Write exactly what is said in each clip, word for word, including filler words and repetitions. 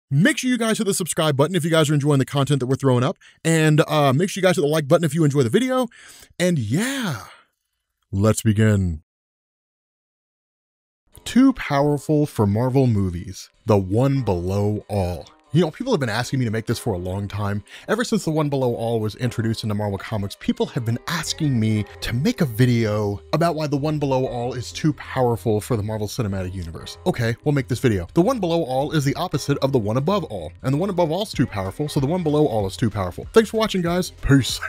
Make sure you guys hit the subscribe button if you guys are enjoying the content that we're throwing up. And uh, make sure you guys hit the like button if you enjoy the video. And yeah, let's begin. Too powerful for Marvel movies. The One Below All. You know, people have been asking me to make this for a long time. Ever since The One Below All was introduced into Marvel Comics, people have been asking me to make a video about why The One Below All is too powerful for the Marvel Cinematic Universe. Okay, we'll make this video. The One Below All is the opposite of The One Above All, and The One Above All is too powerful, so The One Below All is too powerful. Thanks for watching, guys. Peace.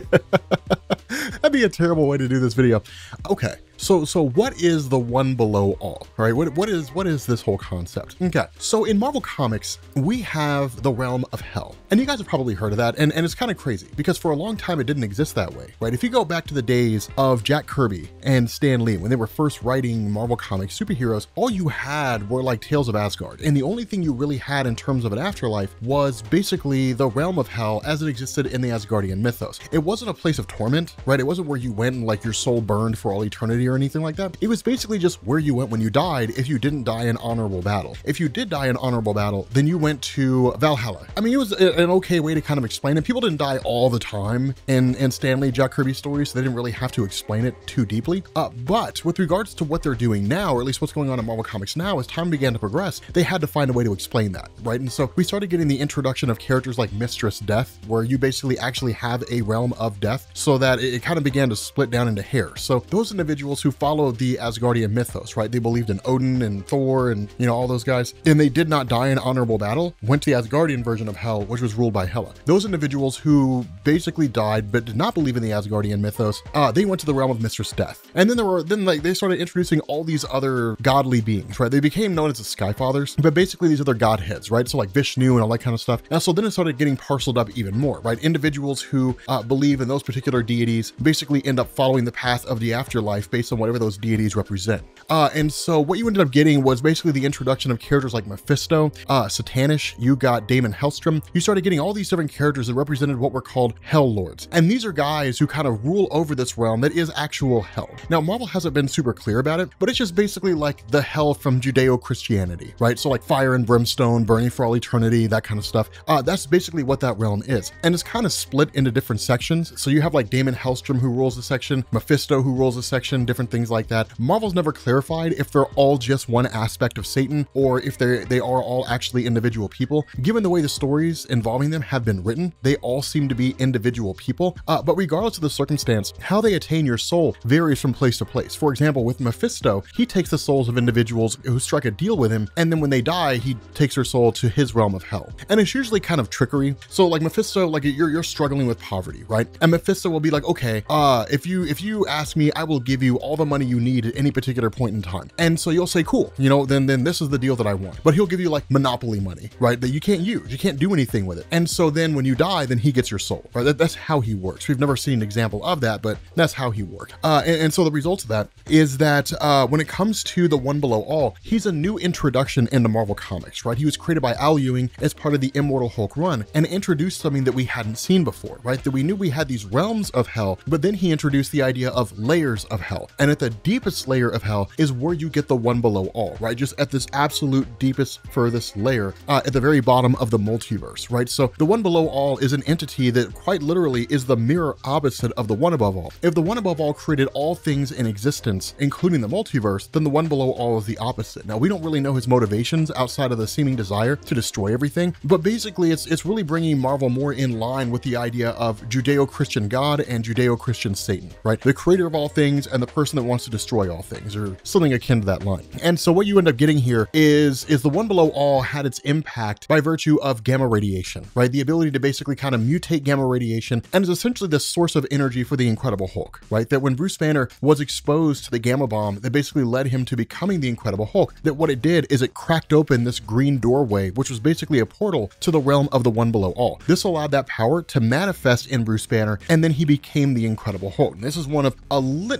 That'd be a terrible way to do this video. Okay. So, so what is the One Below All, right? What, what is, what is this whole concept? Okay, so in Marvel Comics, we have the realm of hell. And you guys have probably heard of that, and, and it's kind of crazy because for a long time it didn't exist that way, right? If you go back to the days of Jack Kirby and Stan Lee, when they were first writing Marvel Comics superheroes, all you had were like Tales of Asgard. And the only thing you really had in terms of an afterlife was basically the realm of hell as it existed in the Asgardian mythos. It wasn't a place of torment, right? It wasn't where you went and like your soul burned for all eternity or anything like that. It was basically just where you went when you died if you didn't die in honorable battle. If you did die in honorable battle, then you went to Valhalla. I mean, it was a, an okay way to kind of explain it. People didn't die all the time in, in Stan Lee, Jack Kirby stories, so they didn't really have to explain it too deeply. Uh, but with regards to what they're doing now, or at least what's going on in Marvel Comics now, as time began to progress, they had to find a way to explain that, right? And so we started getting the introduction of characters like Mistress Death, where you basically actually have a realm of death, so that it, it kind of began to split down into hair. So those individuals who followed the Asgardian mythos, right? They believed in Odin and Thor and, you know, all those guys, and they did not die in honorable battle, went to the Asgardian version of hell, which was ruled by Hela. Those individuals who basically died but did not believe in the Asgardian mythos, uh, they went to the realm of Mistress Death. And then there were, then like they started introducing all these other godly beings, right? They became known as the Skyfathers, but basically these other godheads, right? So like Vishnu and all that kind of stuff. And so then it started getting parceled up even more, right? Individuals who uh, believe in those particular deities basically end up following the path of the afterlife based on whatever those deities represent. Uh, and so what you ended up getting was basically the introduction of characters like Mephisto, uh, Satanish, you got Damon Hellstrom. You started getting all these different characters that represented what were called Hell Lords. And these are guys who kind of rule over this realm that is actual hell. Now, Marvel hasn't been super clear about it, but it's just basically like the hell from Judeo-Christianity, right? So like fire and brimstone, burning for all eternity, that kind of stuff. Uh, that's basically what that realm is. And it's kind of split into different sections. So you have like Damon Hellstrom who rules a section, Mephisto who rules a section, different things like that. Marvel's never clarified if they're all just one aspect of Satan or if they they are all actually individual people. Given the way the stories involving them have been written, they all seem to be individual people. Uh, but regardless of the circumstance, how they attain your soul varies from place to place. For example, with Mephisto, he takes the souls of individuals who strike a deal with him, and then when they die, he takes their soul to his realm of hell. And it's usually kind of trickery. So like Mephisto, like you're you're struggling with poverty, right? And Mephisto will be like, okay, uh, if you if you ask me, I will give you all the money you need at any particular point in time. And so you'll say, cool, you know, then then this is the deal that I want. But he'll give you like monopoly money, right? That you can't use, you can't do anything with it. And so then when you die, then he gets your soul, right? That, that's how he works. We've never seen an example of that, but that's how he worked. Uh, and, and so the result of that is that uh, when it comes to the One Below All, he's a new introduction into Marvel Comics, right? He was created by Al Ewing as part of the Immortal Hulk run and introduced something that we hadn't seen before, right? That we knew we had these realms of hell, but then he introduced the idea of layers of hell. And at the deepest layer of hell is where you get the One Below All, right? Just at this absolute deepest, furthest layer uh, at the very bottom of the multiverse, right? So the One Below All is an entity that quite literally is the mirror opposite of the One Above All. If the One Above All created all things in existence, including the multiverse, then the One Below All is the opposite. Now, we don't really know his motivations outside of the seeming desire to destroy everything, but basically it's, it's really bringing Marvel more in line with the idea of Judeo-Christian God and Judeo-Christian Satan, right? The creator of all things and the person that wants to destroy all things, or something akin to that line. And so what you end up getting here is, is the One Below All had its impact by virtue of gamma radiation, right? The ability to basically kind of mutate gamma radiation and is essentially the source of energy for the Incredible Hulk, right? That when Bruce Banner was exposed to the gamma bomb that basically led him to becoming the Incredible Hulk, that what it did is it cracked open this green doorway, which was basically a portal to the realm of the One Below All. This allowed that power to manifest in Bruce Banner, and then he became the Incredible Hulk. And this is one of a litany of origins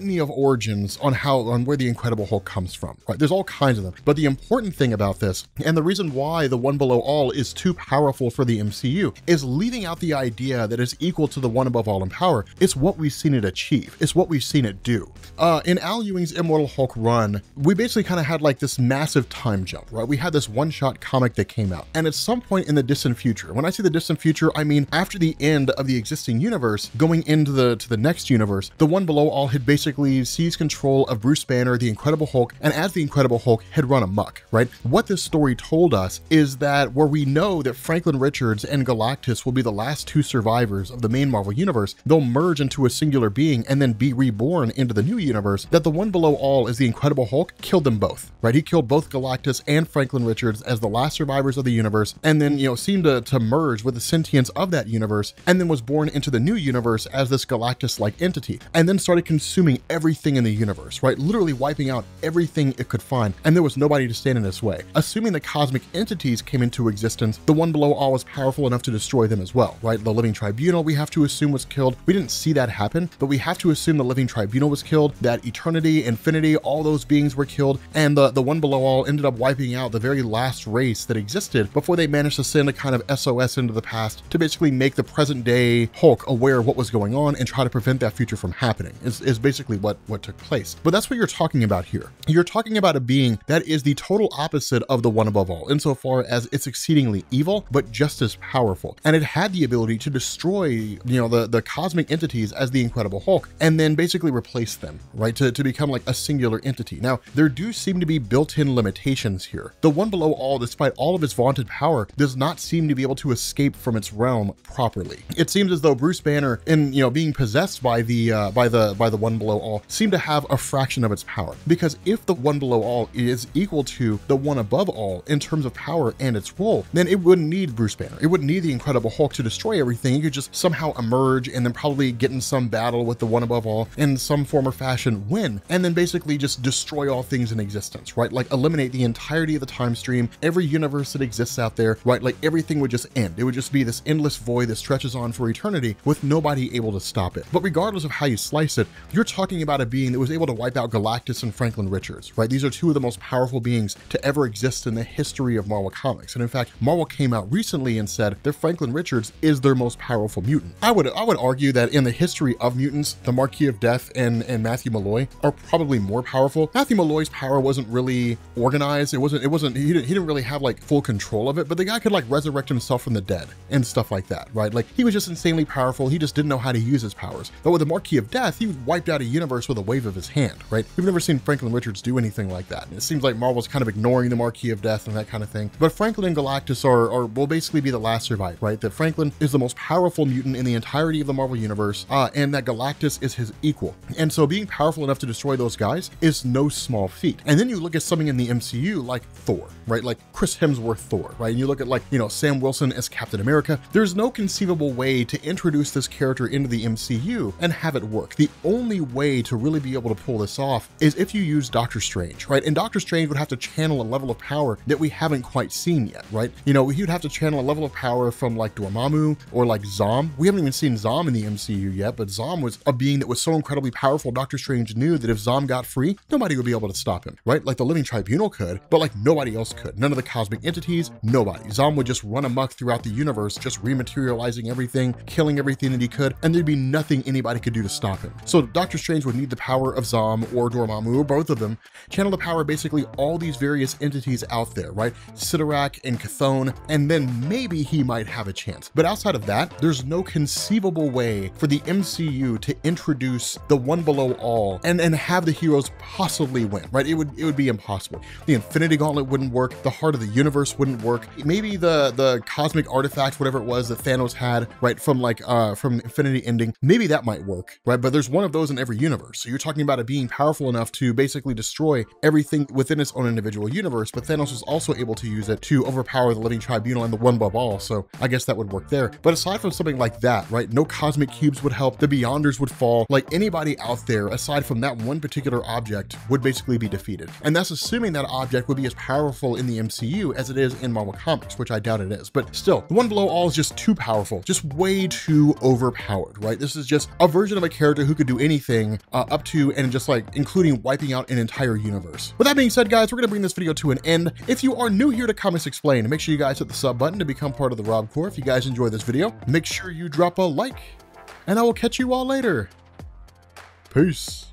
origins on how, on where the Incredible Hulk comes from, right? There's all kinds of them. But the important thing about this, and the reason why the One Below All is too powerful for the M C U, is leaving out the idea that it's equal to the One Above All in power. It's what we've seen it achieve. It's what we've seen it do. Uh, in Al Ewing's Immortal Hulk run, we basically kind of had like this massive time jump, right? We had this one-shot comic that came out, and at some point in the distant future, when I say the distant future, I mean after the end of the existing universe, going into the to the next universe, the One Below All had basically seized control of Bruce Banner, the Incredible Hulk, and as the Incredible Hulk had run amok, right? What this story told us is that where we know that Franklin Richards and Galactus will be the last two survivors of the main Marvel universe, they'll merge into a singular being and then be reborn into the new universe, that the One Below All as the Incredible Hulk killed them both, right? He killed both Galactus and Franklin Richards as the last survivors of the universe, and then, you know, seemed to, to merge with the sentience of that universe, and then was born into the new universe as this Galactus-like entity, and then started consuming everything in the universe, right? Literally wiping out everything it could find, and there was nobody to stand in its way. Assuming the cosmic entities came into existence, the One Below All was powerful enough to destroy them as well, right? The Living Tribunal, we have to assume, was killed. We didn't see that happen, but we have to assume the Living Tribunal was killed, that Eternity, Infinity, all those beings were killed, and the, the One Below All ended up wiping out the very last race that existed before they managed to send a kind of S O S into the past to basically make the present day Hulk aware of what was going on and try to prevent that future from happening, is, is basically what, what took place. But that's what you're talking about here. You're talking about a being that is the total opposite of the One Above All, insofar as it's exceedingly evil, but just as powerful. And it had the ability to destroy, you know, the, the cosmic entities as the Incredible Hulk, and then basically replace them, right? To, to become like a singular entity. Now, there do seem to be built-in limitations here. The One Below All, despite all of its vaunted power, does not seem to be able to escape from its realm properly. It seems as though Bruce Banner, in, you know, being possessed by the uh, by the by the One Below All, seemed to have a fraction of its power. Because if the One Below All is equal to the One Above All in terms of power and its role, then it wouldn't need Bruce Banner. It wouldn't need the Incredible Hulk to destroy everything. It could just somehow emerge and then probably get in some battle with the One Above All in some form or fashion, win, and then basically just destroy all things in existence, right? Like eliminate the entirety of the time stream, every universe that exists out there, right? Like everything would just end. It would just be this endless void that stretches on for eternity with nobody able to stop it. But regardless of how you slice it, you're talking about a being that was able to wipe out Galactus and Franklin Richards, right? These are two of the most powerful beings to ever exist in the history of Marvel Comics. And in fact, Marvel came out recently and said that Franklin Richards is their most powerful mutant. I would I would argue that in the history of mutants, the Marquis of Death and, and Matthew Malloy are probably more powerful. Matthew Malloy's power wasn't really organized. It wasn't, it wasn't, he didn't, he didn't really have like full control of it, but the guy could like resurrect himself from the dead and stuff like that, right? Like he was just insanely powerful. He just didn't know how to use his powers. But with the Marquis of Death, he wiped out a universe with a wave of his hand, right? We've never seen Franklin Richards do anything like that. And it seems like Marvel's kind of ignoring the Marquis of Death and that kind of thing. But Franklin and Galactus are, are will basically be the last survivor, right? That Franklin is the most powerful mutant in the entirety of the Marvel universe, uh, and that Galactus is his equal. And so being powerful enough to destroy those guys is no small feat. And then you look at something in the M C U like Thor, right? Like Chris Hemsworth Thor, right? And you look at like, you know, Sam Wilson as Captain America. There's no conceivable way to introduce this character into the M C U and have it work. The only way to really be able to pull this off is if you use Doctor Strange, right? And Doctor Strange would have to channel a level of power that we haven't quite seen yet, right? You know, he'd have to channel a level of power from like Dormammu or like Zom. We haven't even seen Zom in the M C U yet, but Zom was a being that was so incredibly powerful, Doctor Strange knew that if Zom got free, nobody would be able to stop him, right? Like the Living Tribunal could, but like nobody else could. None of the cosmic entities, nobody. Zom would just run amok throughout the universe, just rematerializing everything, killing everything that he could, and there'd be nothing anybody could do to stop him. So Doctor Strange would need the power of Zom or Dormammu or both of them, channel the power of basically all these various entities out there, right? Sidorak and Chthon, and then maybe he might have a chance. But outside of that, there's no conceivable way for the M C U to introduce the One Below All and, and have the heroes possibly win, right? It would it would be impossible. The Infinity Gauntlet wouldn't work. The Heart of the Universe wouldn't work. Maybe the the cosmic artifact, whatever it was that Thanos had, right, from like uh from Infinity Ending, maybe that might work, right? But there's one of those in every universe. So you're talking about it being powerful enough to basically destroy everything within its own individual universe, but Thanos was also able to use it to overpower the Living Tribunal and the One Above All. So I guess that would work there. But aside from something like that, right, no cosmic cubes would help. The Beyonders would fall. Like anybody out there, aside from that one particular object, would basically be defeated. And that's assuming that object would be as powerful in the M C U as it is in Marvel Comics, which I doubt it is. But still, the One Below All is just too powerful, just way too overpowered, right? This is just a version of a character who could do anything uh, up up to and just like including wiping out an entire universe. With that being said, guys, we're gonna bring this video to an end. If you are new here to Comics Explained, make sure you guys hit the sub button to become part of the Rob Corps. If you guys enjoy this video, make sure you drop a like, and I will catch you all later. Peace.